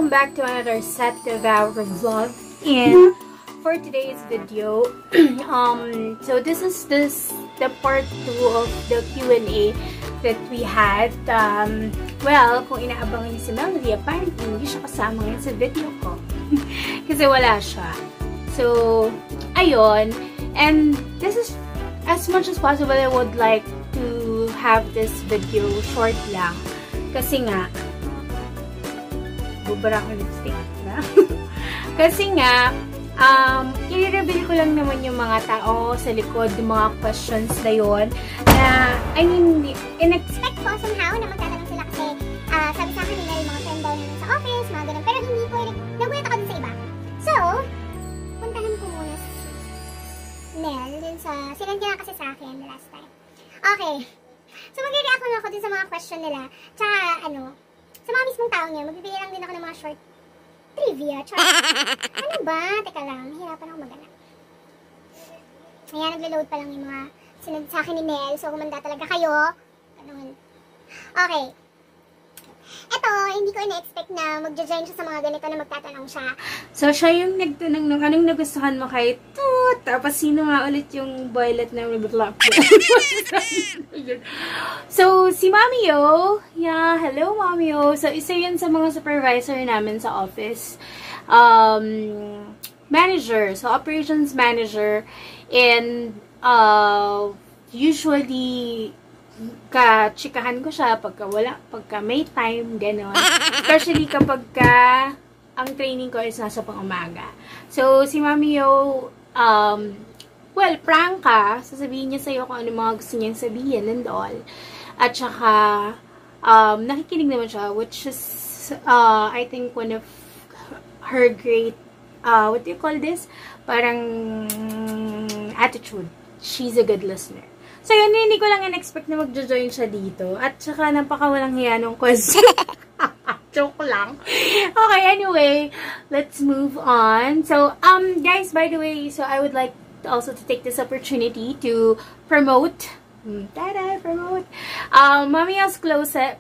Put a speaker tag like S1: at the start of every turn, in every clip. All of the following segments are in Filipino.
S1: welcome back to another set of our vlog. And for today's video, so this is the part 2 of the Q&A that we had. Well, kung inaabangan niyo si Melody, apparently hindi siya kasama ngayon sa video ko. Kasi wala siya. So, ayun. And this is, as much as possible, I would like to have this video short lang. Kasi nga, bubara ko lipstick na. Kasi nga, i-reveal ko lang naman yung mga tao sa likod, yung mga questions na yun. Na, I mean, in-expect ko somehow na magtatanong sila kasi sabi sa akin nila yung mga friend daw namin sa office, mga ganun. Pero hindi ko, nagulat ako dun sa iba. So, puntahan ko muna si Nel dun sa, sinend niya kasi sa akin the last time. Okay. So, mag-react lang ako dun sa mga question nila. Tsaka, sa mga mismong tao niya, magbibigay lang din ako ng mga short trivia. Ano ba? Teka lang, nahihirapan ako maghanap. Ayan, naglo-load pa lang yung mga sinad sa akin ni Nel. So, kumanda talaga kayo. Okay. Ito, hindi ko ina-expect na mag-join siya sa mga ganito na magtatanong siya. So, siya yung nagtanong ng anong nagustuhan mo kay Toot. Tapos, sino nga ulit yung boylet na black. So, si Mami Yo. Yeah, hello Mami Yo. So, isa yun sa mga supervisor namin sa office. Manager. So, operations manager. And, usually, ka-chikahan ko siya pagka wala, pagka may time, gano'n. Especially kapag ang training ko is nasa pang-umaga. So, si Mami Yo, well, prank ka, sasabihin niya sa'yo kung ano mga gusto niyang sabihin and all. At saka, nakikinig naman siya, which is, I think, one of her great, what do you call this? Parang attitude. She's a good listener. So, yun, hindi ko lang in-expect na mag-join siya dito. At saka, napakawalang hiya nung question. Joke lang. Okay, anyway, let's move on. So, guys, by the way, so I would like also to take this opportunity to promote, Mami Yo's closet.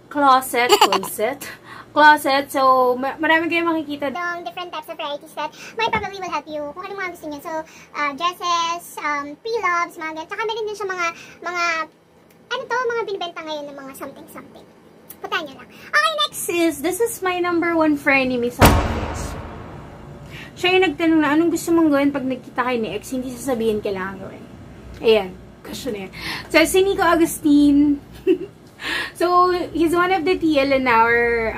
S1: So, marami kayong makikita ng different types of varieties that might probably will help you kung anong mga gusto niyo. So, dresses, pre-loves, mga ganyan. Tsaka meron din siya mga binibenta ngayon ng mga something. Puntahan niyo lang. Okay, next is, this is my #1 frenemy sa office. Siya yung nagtanong na, anong gusto mong gawin pag nagkita kayo ni ex, hindi sasabihin kailangan gawin. Ayan, question na yan. So, si Nico Agustin. So, he's one of the TL in our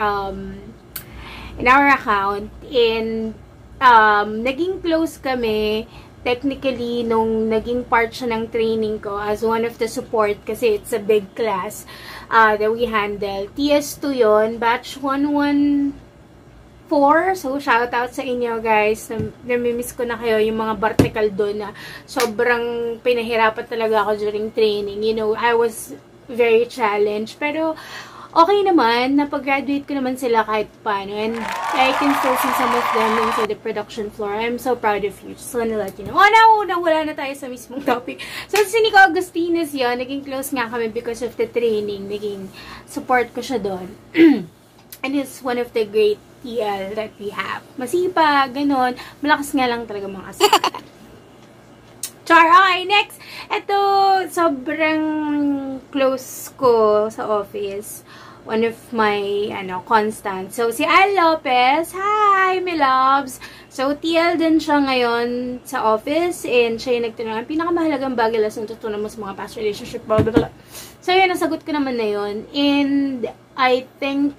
S1: account. And, naging close kami, technically, nung naging part siya ng training ko as one of the support, kasi it's a big class that we handle. TS2 yun, batch 114. So, shout out sa inyo, guys. Namimiss ko na kayo, yung mga vertical doon na sobrang pinahirapan talaga ako during training. You know, I was very challenged. Pero, okay naman. Napag-graduate ko naman sila kahit paano. And I can still see some of them inside the production floor. I'm so proud of you. Just wanna let you know. Wala na tayo sa mismong topic. So, si Nico Agustinus yun. Naging close nga kami because of the training. Naging support ko siya doon. And it's one of the great TL that we have. Masipag, ganun. Malakas nga lang talaga mga asal. Char, okay, next. Ito, sobrang close ko sa office. One of my, constant. So, si Al Lopez. Hi, my loves. So, TL din siya ngayon sa office. And siya yung nagtanong, ang pinakamahalagang bagay lang natutunan mo sa mga past relationship. Blah, blah, blah. So, yun, nasagot ko naman na yun. And, I think,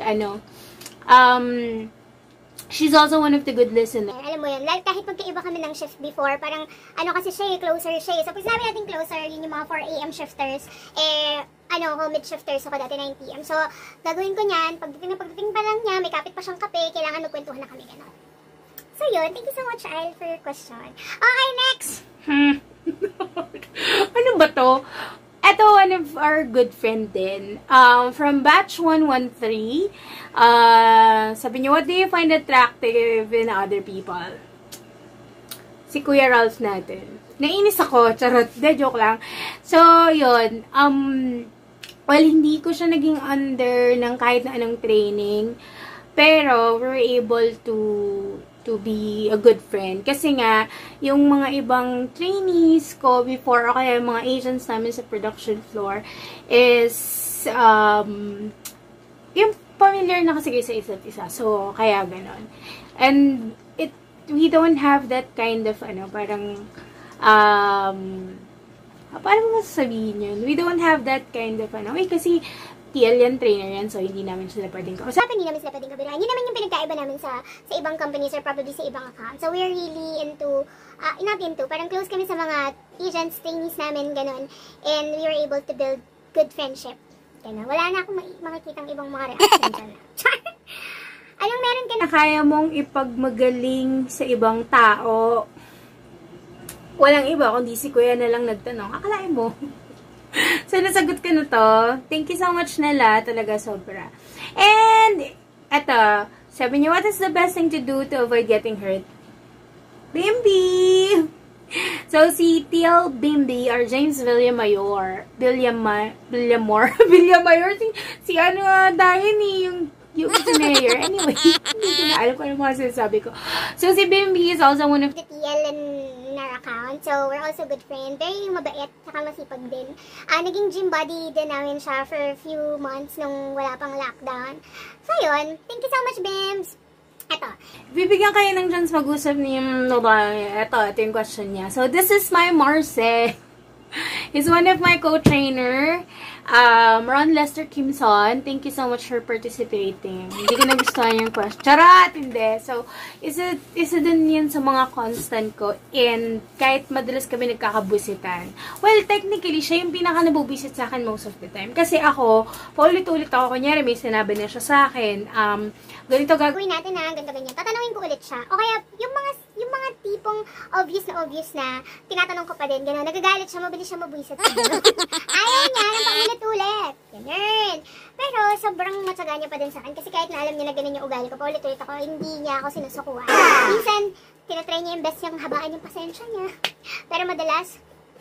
S1: she's also one of the good listeners. Alam mo yun, like kahit magkaiba kami ng shift before, parang kasi siya closer siya. So, pag sinabi natin closer, yun yung mga 4 AM shifters, mid shifters ako dati 9 PM. So, gagawin ko niyan, pagdating pa lang niya, may kapit pa siyang kape, kailangan magkwentuhan na kami, gano'n. So, yun, thank you so much, Al, for your question. Okay, next! Ano ba to? Ito, one of our good friend din. From batch 113, sabi niyo, what do you find attractive in other people? Si Kuya Ralph natin. Nainis ako, charot. De, joke lang. So, yun. Well, hindi ko siya naging under ng kahit na anong training. Pero, we're able to be a good friend. Kasi nga, yung mga ibang trainees ko before, o kaya mga agents namin sa production floor, is, yung familiar na kasi sa isa't isa. So, kaya ganon. And, we don't have that kind of, parang, paano mo sasabihin yun? We don't have that kind of, kasi, TL yan, trainer yan, so hindi namin sila pwedeng kausapin.
S2: Hindi namin sila pwedeng kabiruan. Yun naman yung pinagkaiba namin sa ibang companies or probably sa ibang accounts. So, we're really into, not into, parang close kami sa mga agents, trainees namin, ganun. And we were able to build good friendship. Ganun. Wala na akong makikitang ibang mga reaction dyan. Anong meron ka na?
S1: Kaya mong ipagmagaling sa ibang tao. Walang iba, kundi si Kuya na lang nagtanong. Akalain mo. So, nasagot ko na to. Thank you so much Nela. Talaga, sobra. And, eto, sabi niyo, what is the best thing to do to avoid getting hurt? Bimbi! So, si TL Bimbi, or James Villamayor, Villamayor, si ano, dahil ni yung si Mayor. Anyway, hindi ko na alam kung ano mga sinasabi ko. So, si Bimbi is also one of
S2: the TL in our account. So, we're also good friends. Very mabait, saka masipag din. Naging gym buddy din namin siya for a few months nung wala pang lockdown. So, yun. Thank you so much, Bims. Eto.
S1: Bibigyan kayo ng chance mag-usap ni ito yung question niya. So, this is my Marce. He's one of my co-trainer. Ron Lester Kimson, thank you so much for participating. Hindi ko nagustuhan yung question. Charot! Hindi. So, isa din yan sa mga constant ko. And kahit madalas kami nagkakabusitan. Well, technically, siya yung pinaka nabubisit sa akin most of the time. Kasi ako, paulit-ulit ako. Kunyari, may sinabi na siya sa akin. Ganito
S2: gagawin natin na, ganito ganyan. Tatanungin ko ulit siya. O kaya, yung mga tipong obvious na tinatanong ko pa din, gano'n, nagagalit siya, mabilis siya mabuisit. Ayaw niya ng paulit-ulit. Ganun. Pero, sobrang matyaga niya pa din sa akin. Kasi kahit na alam niya na ganun yung ugali ko, paulit-ulit ako, hindi niya ako sinusukuan. Minsan, tinatry niya yung best yung habaan yung pasensya niya. Pero madalas,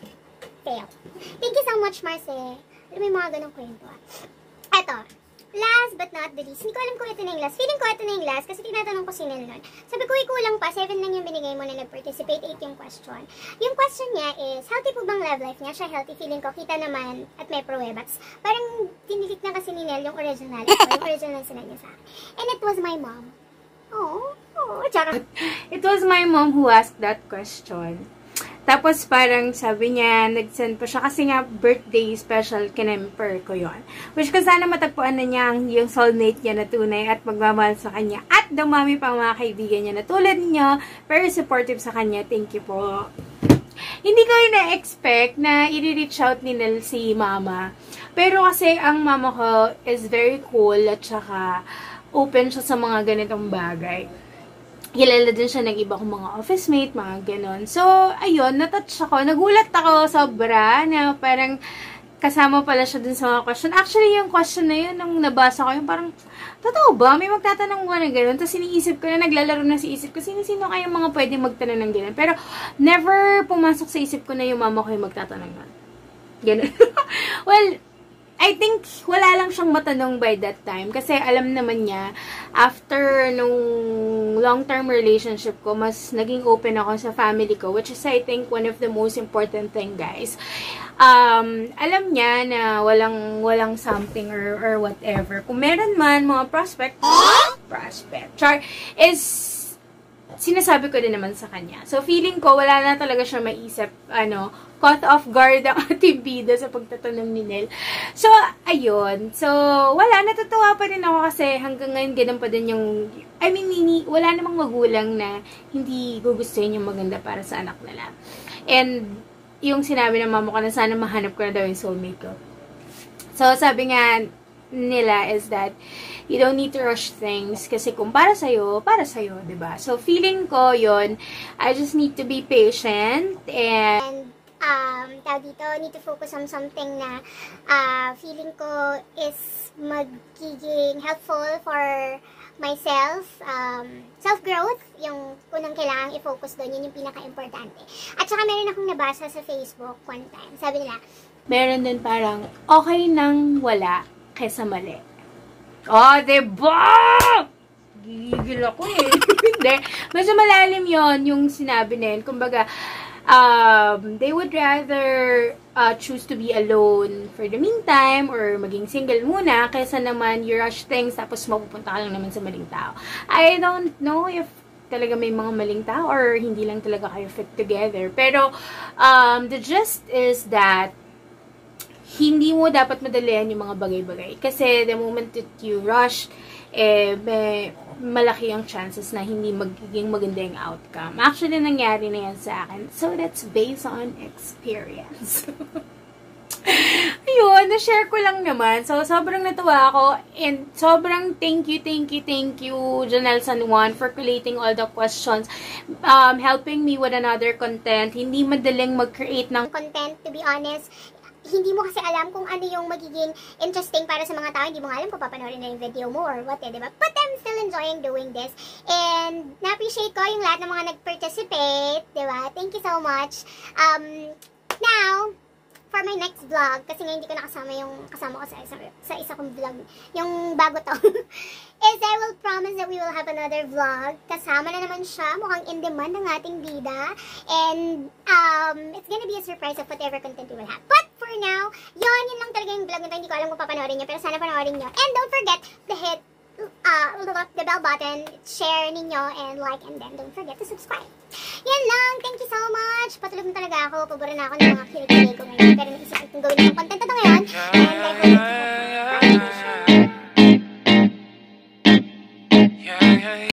S2: fail. Thank you so much, Marce. Alam mo yung mga ganong kwento. Eto. Last but not the least, hindi ko alam kung ito na yung last. Feeling ko ito na yung last kasi tinatanong ko si Nel nun. Sabi ko, kulang pa, 7 lang yung binigay mo na nag-participate, 8 yung question. Yung question niya is, healthy po bang love life niya? Siya healthy, feeling ko, kita naman at may pruwebats. Parang tinilik na kasi ni Nel yung original. Yung original sila niya sa akin. And it was my mom. Oh, charot.
S1: It was my mom who asked that question. Tapos parang sabi niya, nag-send pa siya kasi nga birthday special kinemper ko yon. Which ko sana matagpuan na niya yung soulmate niya na tunay at magmamahal sa kanya. At dumami pa mga kaibigan niya na tulad niyo, very supportive sa kanya. Thank you po. Hindi ko na-expect na i-reach out ni Nel si mama. Pero kasi ang mama ko is very cool at saka open siya sa mga ganitong bagay. Kilala din siya ng iba kong mga office mate, mga ganon. So, ayun, natouch ako. Nagulat ako sobra na parang kasama pala siya dun sa mga question. Actually, yung question na yun, nung nabasa ko, yung parang, totoo ba? May magtatanong mo na ganon. Tapos iniisip ko na, naglalaro na si isip ko, sino-sino kayong mga pwedeng magtanong ng ganon. Pero, never pumasok sa isip ko na yung mama ko yung magtatanong nun. Ganon. Well, I think wala lang siyang matanong by that time. Kasi alam naman niya, after nung long-term relationship ko, mas naging open ako sa family ko. Which is, I think, one of the most important thing, guys. Alam niya na walang something or whatever. Kung meron man, mga prospect, char, is sinasabi ko din naman sa kanya. So, feeling ko, wala na talaga siya maisip, caught off guard ang ating bida sa pagtatanong ni Nel. So, ayun. So, wala, natutuwa pa rin ako kasi hanggang ngayon ganun pa din yung, wala namang magulang na hindi gugustuhin yung maganda para sa anak nila. And, yung sinabi ng mama ko na sana mahanap ko na daw yung soulmate ko. So, sabi nga nila is that, you don't need to rush things kasi kung para sa'yo, diba? So, feeling ko yun, I just need to be patient and
S2: tawag dito, need to focus on something na feeling ko is magiging helpful for myself, self-growth, yung unang kailangang i-focus doon, yun yung pinaka-importante. At saka meron akong nabasa sa Facebook one time, sabi nila,
S1: meron din parang, okay nang wala kaysa mali. Oh, diba? Gigigil ako eh. Hindi. Medyo malalim yon yung sinabi na yun. Kumbaga, they would rather choose to be alone for the meantime or maging single muna kaysa naman you rush things tapos mapupunta ka lang naman sa maling tao. I don't know if talaga may mga maling tao or hindi lang talaga kayo fit together. Pero the gist is that hindi mo dapat madalian yung mga bagay-bagay. Kasi the moment that you rush, may malaki ang chances na hindi magiging maganda yung outcome. Actually, nangyari na yan sa akin. So, that's based on experience. Ayun, na-share ko lang naman. So, sobrang natuwa ako. And sobrang thank you, Janelle San Juan, for collating all the questions. Helping me with another content. Hindi madaling mag-create ng
S2: content, to be honest. Hindi mo kasi alam kung ano yung magiging interesting para sa mga tao. Hindi mo nga alam kung papanoorin na yung video mo or what, diba? But I'm still enjoying doing this. And na-appreciate ko yung lahat ng mga nag-participate, diba? Thank you so much. Now, for my next vlog, kasi nga hindi ko nakasama yung kasama ko sa isa kong vlog, yung bago to, is I will promise that we will have another vlog. Kasama na naman siya, mukhang in demand ng ating bida. And it's gonna be a surprise of whatever content we will have. But for now, yun lang talaga yung vlog nito. Hindi ko alam kung papanoorin nyo, pero sana panoorin nyo. And don't forget to hit the bell button, share ninyo, and like, and then don't forget to subscribe. Yan lang. Thank you so much. Patulog na talaga ako. Pabora na ako ng mga kilig ko ngayon. Pero naisip kong gawin yung content na ito ngayon. And I hope